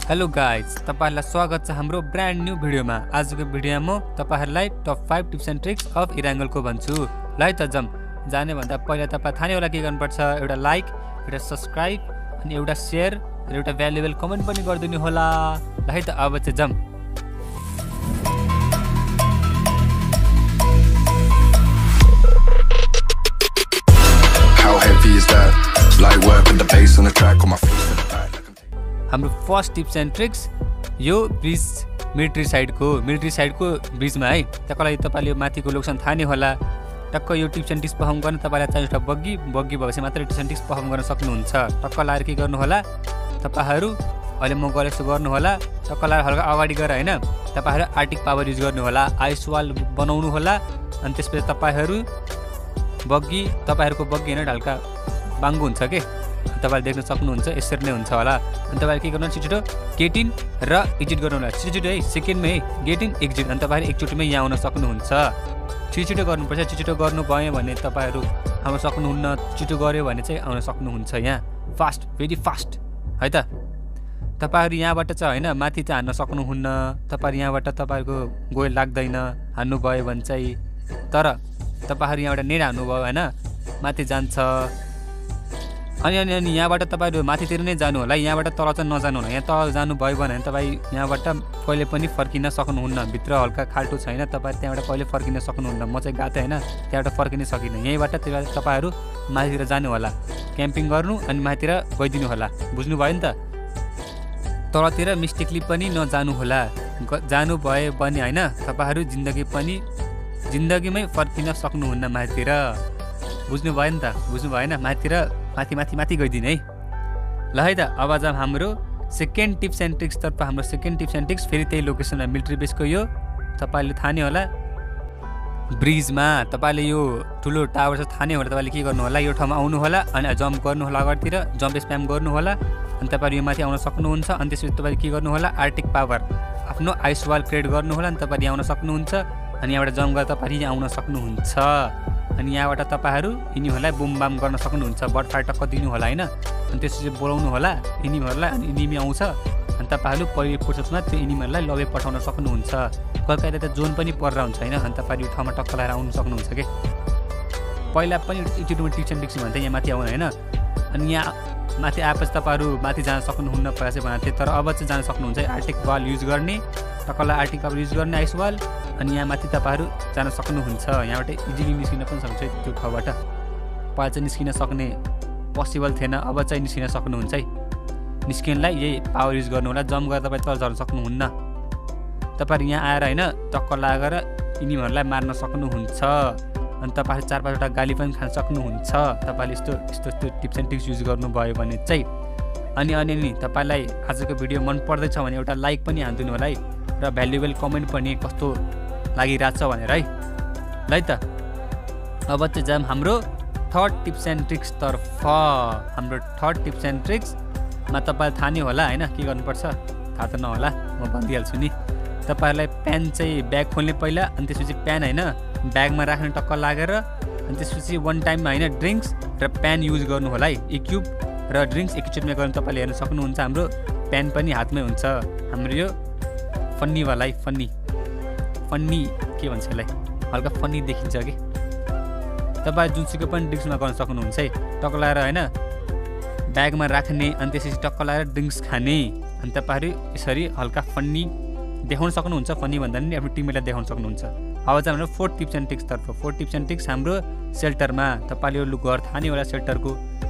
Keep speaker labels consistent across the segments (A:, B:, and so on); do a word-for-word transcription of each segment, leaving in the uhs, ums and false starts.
A: Hello guys, तपाईहरुलाई स्वागत छ हाम्रो ब्रान्ड न्यू भिडियोमा। आजको भिडियोमा म तपाईहरुलाई top five tips and tricks of इराङ्गलको भन्छु। ल त जम जाने भन्दा पहिला तपाई थाहा नै होला के गर्नुपर्छ। एउटा लाइक, एउटा सब्स्क्राइब अनि एउटा शेयर र एउटा भ्यालुएबल कमेन्ट पनि गरिदिनु होला। ल है त अब चाहिँ जम।
B: How heavy is that? Light work with the bass on the track on my feet in the back.
A: हाम्रो फर्स्ट टिप्स एन्ड ट्रिक्स यो ब्रिज मिलिट्री साइडको मिलिट्री साइडको ब्रिजमा है। त्यसको लागि तपाईले माथिको लोकेसन थाहा नै होला। टक्क यो टिप्स एन्ड ट्रिक्स पर्फर्म गर्न तपाईलाई चाहिन्छ एउटा बग्गी बग्गी भएपछि मात्र टिप्स एन्ड ट्रिक्स पर्फर्म गर्न सक्नुहुन्छ। टक्क लाएर के गर्नु होला, तपाईहरु अहिले म गरे जस्तो गर्नु होला। टक्क लाएर हल्का अगाडि गएर हैन, तपाईहरु आर्टिक पावर युज गर्नु होला। आइस वाल बनाउनु होला अनि त्यसपछि तपाईहरु बग्गी तपाईहरुको बग्गी हैन ढल्का बाङ्गो हुन्छ के तपाईले देख्न सक्नुहुन्छ। यसरी नै हुन्छ होला। अनि तपाईले के गर्नु, छिटो गेट इन र एक्जिट गर्नु होला। छिटो छिटो है, सेकेन्डमै है, गेट इन एक्जिट। अनि तपाईहरु एकचोटिमै यहाँ आउन सक्नुहुन्छ। छिटो छिटो गर्नुपर्छ। छिटो गर्नु भयो भने तपाईहरु आउन सक्नुहुन्न, छिटो गर्यो भने चाहिँ आउन सक्नुहुन्छ। यहाँ फास्ट, भेरी फास्ट है त। तपाईहरु यहाँबाट चाहिँ हैन माथि चाहिँ हान्न सक्नुहुन्न। तपाईहरु यहाँबाट तपाईहरुको गोल लाग्दैन हान्नु भयो भने चाहिँ। तर तपाईहरु यहाँबाट नेड हान्नु भयो हैन, माथि जान्छ। अनि अनि अनि यहाँबाट तपाईहरु माथितिर नै जानु होला। यहाँबाट तल चाहिँ नजानु होला। यहाँ तल जानु भयो भने तपाई यहाँबाट कहिले पनि फर्किन सक्नुहुन्न। भित्र हल्का खाल्टो छैन, तपाई त्यहाँबाट कहिले फर्किन सक्नुहुन्न। म चाहिँ गाते हैन, त्यहाँबाट फर्किन सकिन्न। यहीँबाट त्यसबाट तपाईहरु माथितिर जानु होला, क्याम्पिङ गर्नु अनि माथितिर गइदिनु होला। बुझ्नु भयो नि त। तलतिर मिस्टेकली पनि नजानु होला। जानु भयो भने हैन तपाईहरु जिन्दगी पनि जिन्दगीमै फर्किन सक्नुहुन्न माथितिर। बुझ्नु भयो नि त, बुझ्नु भएन। माथितिर माथि माथि माथि गइदिने है। ल है त अब आज हाम्रो सेकेन्ड टिप्स एन्ड ट्रिक्स तर्फ हाम्रो सेकेन्ड टिप्स एन्ड ट्रिक्स फेरि त्यही लोकेसनमा मिलिट्री बेसको यो तपाईले थाहा नै होला ब्रिजमा। तपाईले यो ठुलो टावर छ थाहा नै होला। तपाईले के गर्नु होला, यो ठाउँमा आउनु होला अनि जम्प गर्नु होला अगाडितिर, जम्प स्प्याम गर्नु होला अनि तपाईहरु यो माथि आउन सक्नुहुन्छ। अनि त्यसपछि तपाईले के गर्नु होला, आर्टिक पावर आफ्नो आइस वाल क्रिएट गर्नु होला अनि तपाईहरु आउन सक्नुहुन्छ। अनि यहाँबाट जम्प गरेर तपाईहरु यहाँ आउन सक्नुहुन्छ। अनि यहाँबाट तपाईहरु यिनीहरूलाई बुम बाम गर्न सक्नुहुन्छ। बटफायर टक्क दिनु होला हैन। अनि त्यसपछि बोलाउनु होला यिनीहरूलाई अनि यिनी आउँछ अनि तपाईहरु पहिलो प्रोसेसमा त्यो यिनीहरूलाई लबे पठाउन सक्नुहुन्छ। कहिले त जोन पनि परेर हुन्छ हैन। अनि तपाईहरु यो ठाउँमा टक्क लाएर आउन सक्नुहुन्छ के। पहिला पनि युट्युबमा टिप्स एन्ड ट्रिक्स भन्थे यहाँ माथि आउन हैन। अनि यहाँ माथि आएपछि तपाईहरु माथि जान सक्नुहुन्न पहिला चाहिँ भन्थे, तर अब चाहिँ जान सक्नुहुन्छ। आर्टिक वाल युज गर्ने, टक्कलाई आर्टिक पावर युज गर्ने आइस वाल अनि यहाँ माथि तपाईहरु जान सक्नुहुन्छ। यहाँबाट इजिली निस्किन पनि सक्नुहुन्छ त्यो ठाउँबाट। पहिला चाहिँ निस्किन सक्ने पोसिबल थिएन, अब चाहिँ निस्किन सक्नुहुन्छ है। निस्किनलाई यही पावर युज गर्नु होला। जम्प गरेर तपाई तल झर्न सक्नुहुन्न। तपाईहरु यहाँ आएर हैन टक्क लागेर यिनीहरूलाई मार्न सक्नुहुन्छ। अनि तपाईहरु चार पाँचवटा गाली पनि खान सक्नुहुन्छ। तपाईले यस्तो यस्तो यस्तो टिप्स एन्ड ट्रिक्स युज गर्नुभयो भने चाहिँ। अनि अनि नि तपाईलाई आजको भिडियो मन पर्दैछ भने एउटा लाइक पनि हान्दिनु होला है र भ्यालुएबल कमेन्ट पनि कस्तो लागिरहेछ भनेर है। ल है त अब चाहिँ जाम हाम्रो थर्ड टिप्स एन्ड ट्रिक्स तर्फ। हाम्रो थर्ड टिप्स एन्ड ट्रिक्समा तपाईलाई थाहा नै होला हैन के गर्नुपर्छ। थाहा त नहोला, म भनिदिइहाल्छु नि। तपाईहरुलाई प्यान चाहिँ ब्याग खोल्ने पहिला अनि त्यसपछि प्यान हैन ब्यागमा राख्ने टक्क लागेर अनि त्यसपछि वान टाइममा हैन ड्रिङ्क्स र प्यान युज गर्नु होला है। इक्युब र ड्रिङ्क्स एकैचोटमा गर्न तपाईले हेर्न सक्नुहुन्छ। हाम्रो प्यान पनि हातमै हुन्छ। हाम्रो यो फन्नी वाला है, फन्नी फन्नी के भन्छ यसलाई, हल्का फन्नी देखिन्छ कि। तपाईँ जुनसुकै पनि ड्रिङ्क्समा गर्न सक्नुहुन्छ है। टक्क लगाएर होइन ब्यागमा राख्ने अनि त्यसपछि टक्क लगाएर ड्रिङ्क्स खाने अनि तपाईँहरू यसरी हल्का फन्नी देखाउन सक्नुहुन्छ। फन्नी भन्दा पनि आफ्नो टिममेटलाई देखाउन सक्नुहुन्छ। अब चाहिँ हाम्रो फोर्थ टिप्स एन्ड ट्रिक्स तर्फ। फोर्थ टिप्स एन्ड ट्रिक्स हाम्रो सेल्टरमा। तपाईँले यो घर थाहा नै होला सेल्टरको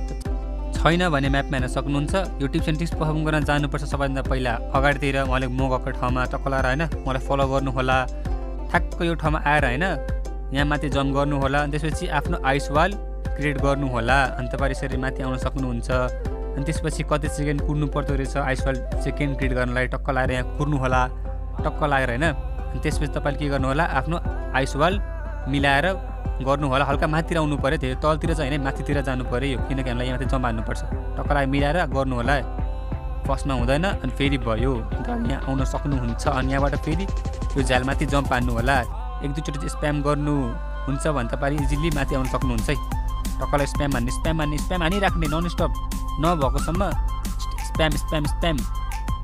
A: छैन भने म्यापमा हेर्न सक्नुहुन्छ। यो टिप्स एन्ड ट्रिक्स पर्फर्म गर्न जानुपर्छ सबैभन्दा पहिला अगाडितिर मैले म गएको ठाउँमा टक्क लगाएर होइन मलाई फलो गर्नु होला। ठ्याक्क यो ठाउँमा आएर होइन यहाँ माथि जम्प गर्नु होला अनि त्यसपछि आफ्नो आइस वाल क्रिएट गर्नु होला। अनि तपाईँ यसरी माथि आउन सक्नुहुन्छ। अनि त्यसपछि कति सेकेन्ड कुर्नु पर्दो रहेछ आइस वाल सेकेन्ड क्रिएट गर्नलाई। टक्क लगाएर यहाँ कुर्नु होला टक्क लागेर होइन। अनि त्यसपछि तपाईँले के गर्नु होला, आफ्नो आइस वाल मिलाएर गर्नु होला। हल्का माथितिर आउनु पऱ्यो, त्यो तलतिर चाहिँ होइन माथितिर जानु पऱ्यो यो, किनकि हामीलाई यहाँ माथि जम्प हान्नुपर्छ। टक्कलाई मिलाएर गर्नु होला। फर्स्टमा हुँदैन अनि फेरि भयो यहाँ आउन सक्नुहुन्छ। अनि यहाँबाट फेरि यो झ्यालमाथि जम्प हान्नु होला। एक दुईचोटि स्प्याम गर्नु हुन्छ भने तपाईँ इजिली माथि आउन सक्नुहुन्छ है। टक्कलाई स्प्याम हान्ने स्प्याम हान्ने स्प्याम हानिराख्ने नन स्टप नभएकोसम्म स्प्याम स्प्याम स्प्याम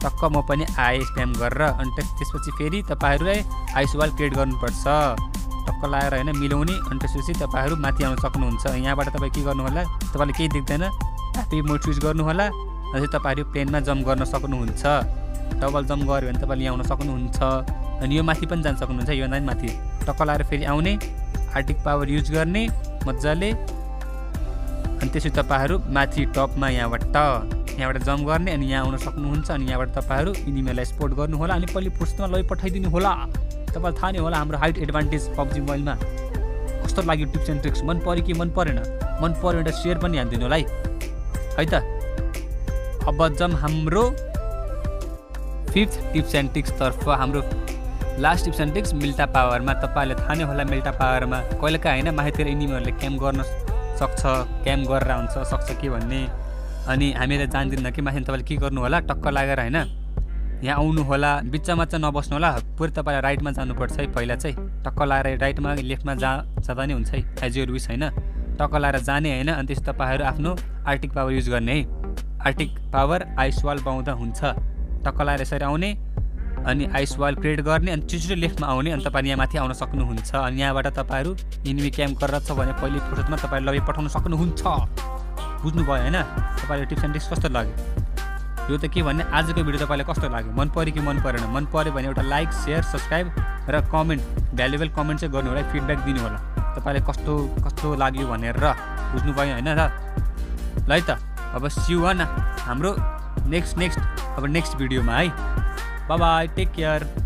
A: टक्क म पनि आए स्प्याम गरेर अनि त्यसपछि फेरि तपाईँहरूलाई आइस वाल क्रिएट गर्नुपर्छ टक्क लगाएर होइन मिलाउने अनि त्यसपछि तपाईँहरू माथि आउन सक्नुहुन्छ यहाँबाट तपाईँ के गर्नु होला तपाईँले केही देख्दैन ह्याप्पी मोड चुज गर्नु होला अनि तपाईँहरू प्लेनमा जम्प गर्न सक्नुहुन्छ डबल जम्प गऱ्यो भने तपाईँले यहाँ आउन सक्नुहुन्छ अनि यो माथि पनि जान सक्नुहुन्छ यो नै माथि टक्क लगाएर फेरि आउने आर्टिक पावर युज गर्ने मजाले अनि त्यसपछि तपाईँहरू माथि टपमा यहाँबाट यहाँबाट जम्प गर्ने अनि यहाँ आउन सक्नुहुन्छ अनि यहाँबाट तपाईँहरू इनिमीलाई स्पोर्ट गर्नु होला अनि पहिले पुस्तमा लइ पठाइदिनु होला तपाईँलाई थाहा नै होला हाम्रो हाइट एडभान्टेज पब्जी मोबाइलमा कस्तो लाग्यो टिप्स एन्ड ट्रिक्स मन पऱ्यो कि मन परेन मन पऱ्यो एउटा सेयर पनि हालिदिनु होला है है त अब जम हाम्रो फिफ्थ टिप्स एन्ड ट्रिक्सतर्फ हाम्रो लास्ट टिप्स एन्ड ट्रिक्स मिल्टा पावरमा तपाईँहरूले थाहा नै होला मिल्टा पावरमा कहिलेकाहीँ होइन माथितिर इनिमीहरूले क्याम्प गर्न सक्छ क्याम्प गरेर हुन्छ सक्छ के भन्ने अनि हामीले जान्दिनँ कि माथि तपाईँले के गर्नु होला टक्क लागेर होइन यहाँ आउनु होला बिचमा चाहिँ नबस्नु होला पुरै तपाईँलाई राइटमा जानुपर्छ है पहिला चाहिँ टक्क लगाएर राइटमा लेफ्टमा जा जाँदा नै हुन्छ है एज योर विस होइन टक्क लगाएर जाने होइन अनि त्यसपछि तपाईँहरू आफ्नो आर्टिक पावर युज गर्ने है आर्टिक पावर आइस वाल पाउँदा हुन्छ टक्क लगाएर यसरी आउने अनि आइस वाल क्रिएट गर्ने अनि छिटो लेफ्टमा आउने अनि तपाईँ यहाँ माथि आउन सक्नुहुन्छ अनि यहाँबाट तपाईँहरू इनिमी क्याम्प गरेर छ भने पहिले फुर्सदमा तपाईँले लबी पठाउन सक्नुहुन्छ बुझ्नुभयो होइन तपाईँले टिप्स एन्ड ट्रिक्स कस्तो लाग्यो यो त के भन्ने आजको भिडियो तपाईँलाई कस्तो लाग्यो मन पऱ्यो कि मन परेन मन पऱ्यो भने एउटा लाइक सेयर सब्सक्राइब र कमेन्ट भ्यालुएबल कमेन्ट चाहिँ गर्नु होला फिडब्याक दिनु होला तपाईँलाई कस्तो कस्तो लाग्यो भनेर बुझ्नुभयो होइन र ल है त अब सियु वान हाम्रो नेक्स्ट नेक्स्ट अब नेक्स्ट भिडियोमा है बाई बाई टेक केयर